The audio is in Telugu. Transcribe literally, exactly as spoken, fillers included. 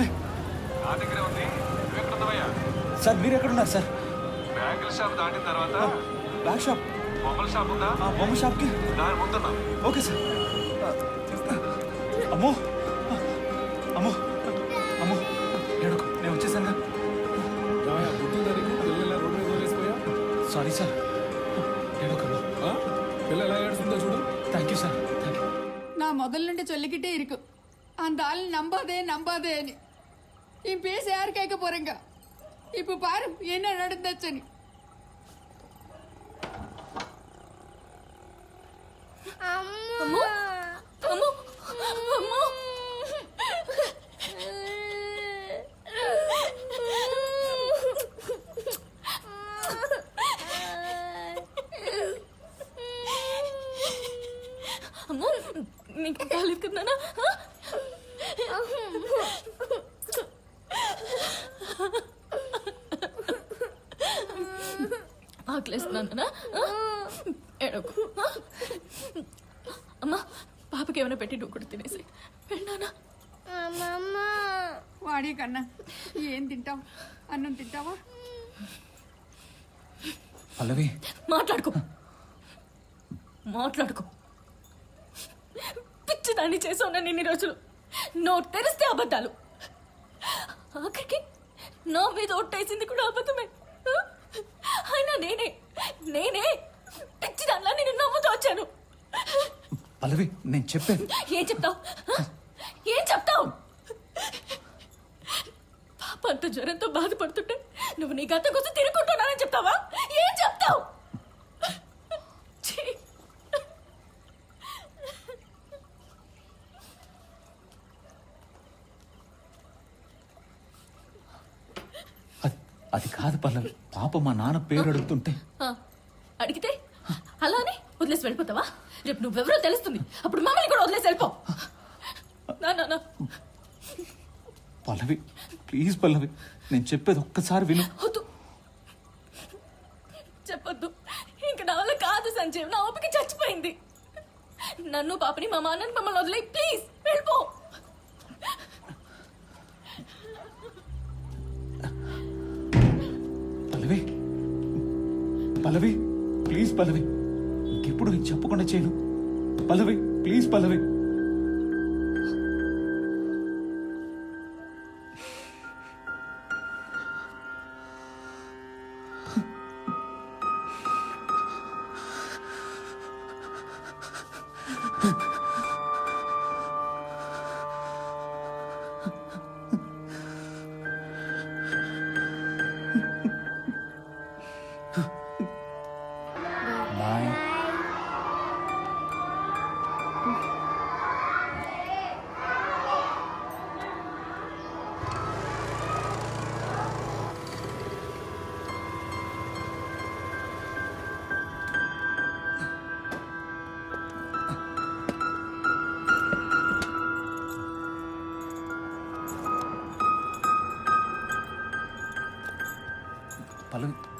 పల్లవి నా దగ్గరే ఉంది. నువ్వెక్కడున్నావయ్యా? సార్ మీరు ఎక్కడున్నారు సార్? బ్యాగుల షాప్ దాటిన తర్వాత బ్యాగ్ షాప్ బొమ్మల షాప్ ఉందా? ఆ బొమ్మ షాప్కి దాని ముందున్నా. Okay sir. అమ్మో అమ్మో అమ్మో ఏడుకో నేను వచ్చేసాను. Sorry sir. ఏడుకమ్మా. పిల్ల ఎలా ఏడుస్తుందో చూడు. Thank you sir. Thank you. நான் முதல்ல சொல்லிக்கிட்டே இருக்கும் அந்த ஆள் நம்பாதே நம்பாதேன்னு. என் பேச யார் கேட்க போறீங்க? இப்ப பாரு என்ன நடந்துச்சுன்னு. అమ్మో అమ్మో అమ్మో అమ్మో నీకు బాగాలేదు కదా? ఆకలేస్తున్నానా? ఏడకు. అమ్మా పాపకి ఏమైనా పెట్టి నువ్వు కూడా తినేసి వెళ్ళానా? వాడి కన్నా ఏం తింటావు? అన్నం తింటావా? పల్లవి మాట్లాడుకో మాట్లాడుకో పిచ్చిదాన్ని చేసావునా ఇన్ని రోజులు? నోట్ తెరిస్తే అబద్ధాలు. ఆఖరికి నా మీద ఒట్టేసింది కూడా అబద్ధమే. అయినా నేనే నేనే పిచ్చిదాన్లా నేను నమ్ముతూ వచ్చాను. పల్లవి నేను చెప్పేది. ఏం చెప్తావు? ఏం చెప్తావు? పాప అంత జ్వరంతో బాధపడుతుంటే నువ్వు నీ గత కోసం తిరుగుకుంటున్నానని చెప్తావా? ఏం చెప్తావు? అది కాదు పల్లవి, పాప మా నాన్న పేరు అడుగుతుంటే. అడిగితే అలానే వదిలేసి వెళ్ళిపోతావా? రేపు నువ్వెవరో తెలుస్తుంది, అప్పుడు మమ్మల్ని కూడా వదిలేసి వెళ్ళిపో. పల్లవి ప్లీజ్ పల్లవి, నేను చెప్పేది ఒక్కసారి విను. వద్దు చెప్పొద్దు. ఇంక నా వల్ల కాదు సంజీవ్, నా ఓపిక చచ్చిపోయింది. నన్ను పాపని మా అన్నని మమ్మల్ని వదిలే, ప్లీజ్ వెళ్ళిపో. పల్లవి పల్లవి ప్లీజ్ పల్లవి, ఇంకెప్పుడు నేను చెప్పకుండా చేయను. పల్లవి ప్లీజ్ పల్లవి. పల్లవి